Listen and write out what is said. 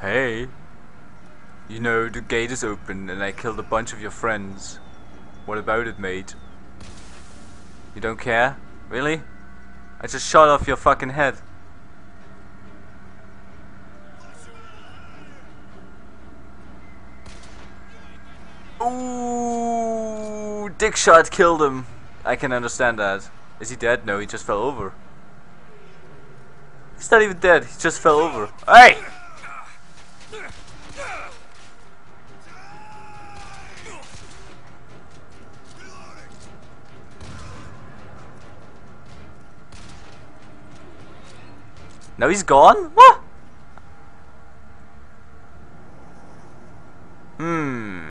Hey, you know, the gate is open and I killed a bunch of your friends. What about it, mate? You don't care? Really? I just shot off your fucking head. Ooh, dick shot killed him. I can understand that. Is he dead? No, he just fell over. He's not even dead, he just fell over. Hey! Now he's gone? What?